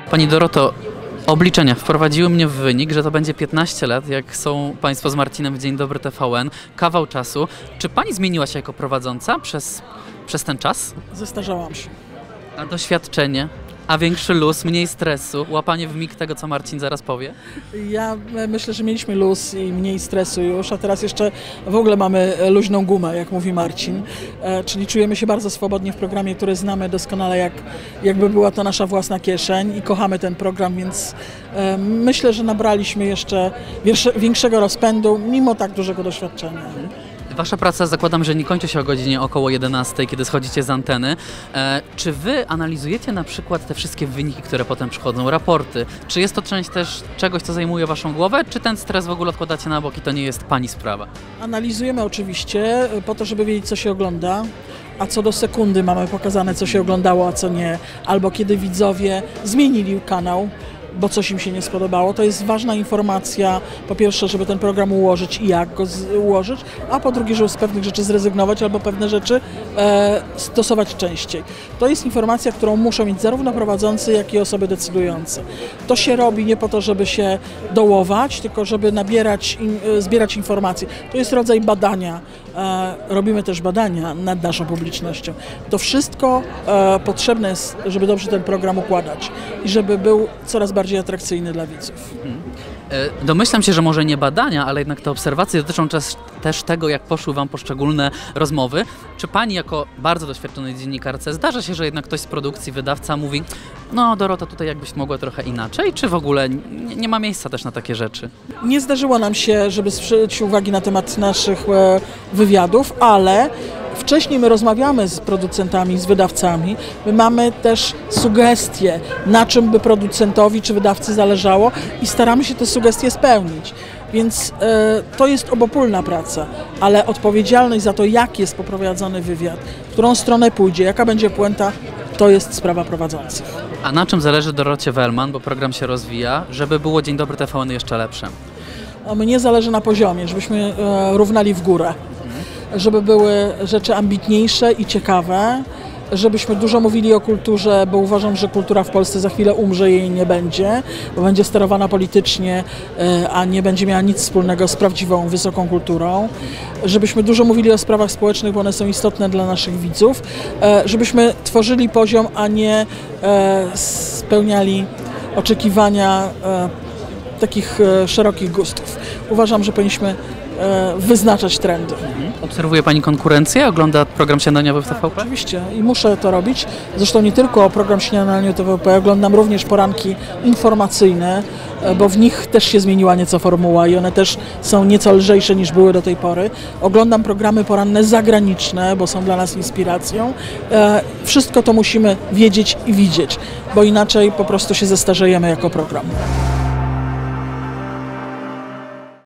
Pani Doroto, obliczenia wprowadziły mnie w wynik, że to będzie 15 lat, jak są Państwo z Marcinem w Dzień Dobry TVN. Kawał czasu. Czy Pani zmieniła się jako prowadząca przez ten czas? Zestarzałam się. A doświadczenie? A większy luz, mniej stresu? Łapanie w mig tego, co Marcin zaraz powie? Ja myślę, że mieliśmy luz i mniej stresu już, a teraz jeszcze w ogóle mamy luźną gumę, jak mówi Marcin. Czyli czujemy się bardzo swobodnie w programie, który znamy doskonale, jakby była to nasza własna kieszeń i kochamy ten program, więc myślę, że nabraliśmy jeszcze większego rozpędu, mimo tak dużego doświadczenia. Wasza praca, zakładam, że nie kończy się o godzinie około 11, kiedy schodzicie z anteny. Czy wy analizujecie na przykład te wszystkie wyniki, które potem przychodzą, raporty? Czy jest to część też czegoś, co zajmuje waszą głowę, czy ten stres w ogóle odkładacie na bok i to nie jest pani sprawa? Analizujemy oczywiście po to, żeby wiedzieć, co się ogląda, a co do sekundy mamy pokazane, co się oglądało, a co nie, albo kiedy widzowie zmienili kanał, bo coś im się nie spodobało. To jest ważna informacja, po pierwsze, żeby ten program ułożyć i jak go ułożyć, a po drugie, żeby z pewnych rzeczy zrezygnować albo pewne rzeczy stosować częściej. To jest informacja, którą muszą mieć zarówno prowadzący, jak i osoby decydujące. To się robi nie po to, żeby się dołować, tylko żeby zbierać informacje. To jest rodzaj badania. Robimy też badania nad naszą publicznością. To wszystko potrzebne jest, żeby dobrze ten program układać i żeby był coraz bardziej atrakcyjny dla widzów. Domyślam się, że może nie badania, ale jednak te obserwacje dotyczą też tego, jak poszły wam poszczególne rozmowy. Czy pani jako bardzo doświadczonej dziennikarce zdarza się, że jednak ktoś z produkcji, wydawca mówi: no Dorota, tutaj jakbyś mogła trochę inaczej, czy w ogóle nie ma miejsca też na takie rzeczy? Nie zdarzyło nam się, żeby zwrócić uwagi na temat naszych wywiadów, ale wcześniej my rozmawiamy z producentami, z wydawcami, my mamy też sugestie, na czym by producentowi czy wydawcy zależało i staramy się te sugestie spełnić. Więc to jest obopólna praca, ale odpowiedzialność za to, jak jest poprowadzony wywiad, w którą stronę pójdzie, jaka będzie puenta, to jest sprawa prowadzących. A na czym zależy Dorocie Wellman, bo program się rozwija, żeby było Dzień Dobry TVN jeszcze lepsze? Mnie zależy na poziomie, żebyśmy równali w górę. Żeby były rzeczy ambitniejsze i ciekawe, żebyśmy dużo mówili o kulturze, bo uważam, że kultura w Polsce za chwilę umrze, jej nie będzie, bo będzie sterowana politycznie, a nie będzie miała nic wspólnego z prawdziwą, wysoką kulturą. Żebyśmy dużo mówili o sprawach społecznych, bo one są istotne dla naszych widzów. Żebyśmy tworzyli poziom, a nie spełniali oczekiwania takich szerokich gustów. Uważam, że powinniśmy wyznaczać trendy. Obserwuje pani konkurencję? Ogląda program śniadaniowy w TVP? Oczywiście i muszę to robić. Zresztą nie tylko program śniadaniowy TVP, oglądam również poranki informacyjne, bo w nich też się zmieniła nieco formuła i one też są nieco lżejsze niż były do tej pory. Oglądam programy poranne zagraniczne, bo są dla nas inspiracją. Wszystko to musimy wiedzieć i widzieć, bo inaczej po prostu się zestarzejemy jako program.